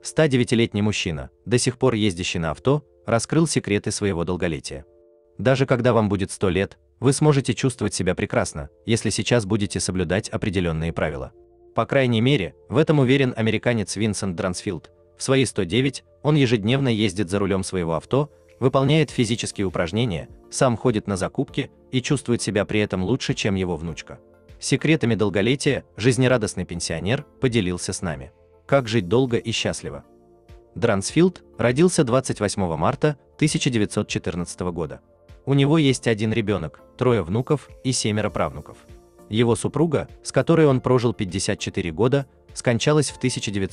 109-летний мужчина, до сих пор ездящий на авто, раскрыл секреты своего долголетия. Даже когда вам будет 100 лет, вы сможете чувствовать себя прекрасно, если сейчас будете соблюдать определенные правила. По крайней мере, в этом уверен американец Винсент Дрансфилд. В свои 109 он ежедневно ездит за рулем своего авто, выполняет физические упражнения, сам ходит на закупки и чувствует себя при этом лучше, чем его внучка. Секретами долголетия жизнерадостный пенсионер поделился с нами. Как жить долго и счастливо? Дрансфилд родился 28 марта 1914 года. У него есть один ребенок, 3 внуков и 7 правнуков. Его супруга, с которой он прожил 54 года, скончалась в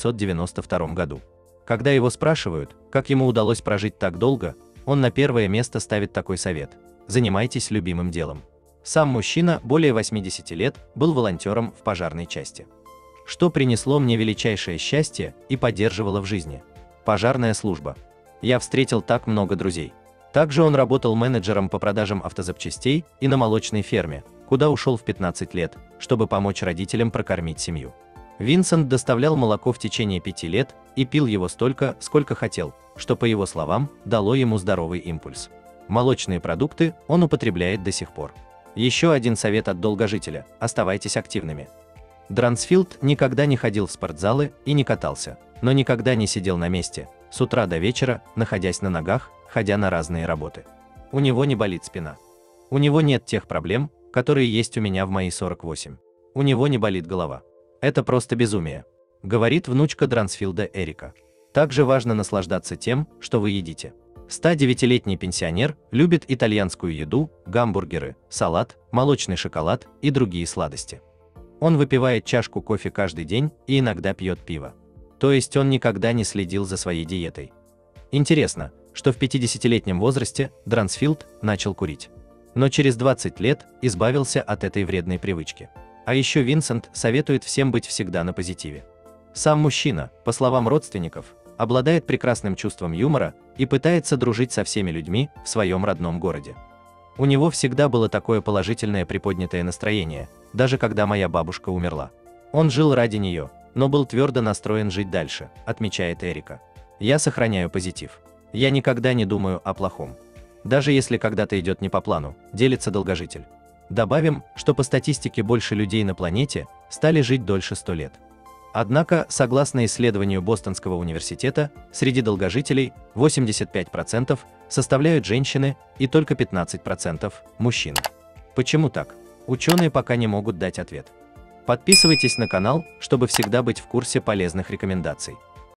1992 году. Когда его спрашивают, как ему удалось прожить так долго, он на первое место ставит такой совет: занимайтесь любимым делом. Сам мужчина более 80 лет был волонтером в пожарной части. Что принесло мне величайшее счастье и поддерживало в жизни? Пожарная служба. Я встретил так много друзей. Также он работал менеджером по продажам автозапчастей и на молочной ферме, куда ушел в 15 лет, чтобы помочь родителям прокормить семью. Винсент доставлял молоко в течение 5 лет и пил его столько, сколько хотел, что, по его словам, дало ему здоровый импульс. Молочные продукты он употребляет до сих пор. Еще один совет от долгожителя – оставайтесь активными. Дрансфилд никогда не ходил в спортзалы и не катался, но никогда не сидел на месте, с утра до вечера, находясь на ногах, ходя на разные работы. У него не болит спина. У него нет тех проблем, которые есть у меня в мои 48. У него не болит голова. Это просто безумие, говорит внучка Дрансфилда Эрика. Также важно наслаждаться тем, что вы едите. 109-летний пенсионер любит итальянскую еду, гамбургеры, салат, молочный шоколад и другие сладости. Он выпивает чашку кофе каждый день и иногда пьет пиво. То есть он никогда не следил за своей диетой. Интересно, что в 50-летнем возрасте Дрансфилд начал курить. Но через 20 лет избавился от этой вредной привычки. А еще Винсент советует всем быть всегда на позитиве. Сам мужчина, по словам родственников, обладает прекрасным чувством юмора и пытается дружить со всеми людьми в своем родном городе. У него всегда было такое положительное приподнятое настроение, даже когда моя бабушка умерла. Он жил ради нее, но был твердо настроен жить дальше, отмечает Эрика. Я сохраняю позитив. Я никогда не думаю о плохом. Даже если когда-то идет не по плану, делится долгожитель. Добавим, что по статистике больше людей на планете стали жить дольше 100 лет. Однако, согласно исследованию Бостонского университета, среди долгожителей 85% составляют женщины и только 15% мужчин. Почему так? Ученые пока не могут дать ответ. Подписывайтесь на канал, чтобы всегда быть в курсе полезных рекомендаций.